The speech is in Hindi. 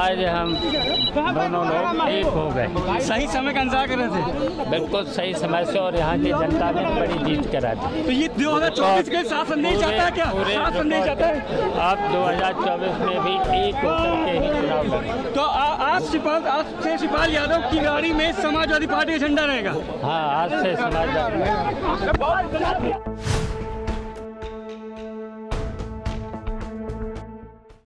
आज हम दोनों लोग एक हो गए। सही समय का इंतजार कर रहे थे। बिल्कुल सही समय से, और यहाँ की जनता ने बड़ी जीत करा दी। तो ये 2024 के साफ संदेश चाहता है क्या? साफ संदेश चाहता है आप 2024 में भी एक होकर के ही चुनाव लड़ें। तो आज से शिवपाल यादव की गाड़ी में समाजवादी पार्टी का झंडा रहेगा। हाँ, आज से समाजवादी